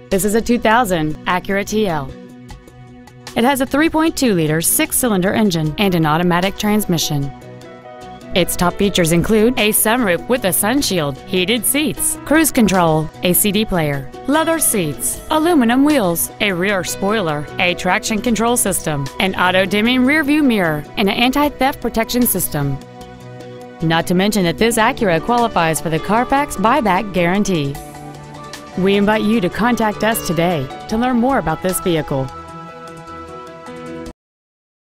This is a 2000 Acura TL. It has a 3.2-liter six-cylinder engine and an automatic transmission. Its top features include a sunroof with a sunshield, heated seats, cruise control, a CD player, leather seats, aluminum wheels, a rear spoiler, a traction control system, an auto-dimming rearview mirror, and an anti-theft protection system. Not to mention that this Acura qualifies for the Carfax buyback guarantee. We invite you to contact us today to learn more about this vehicle.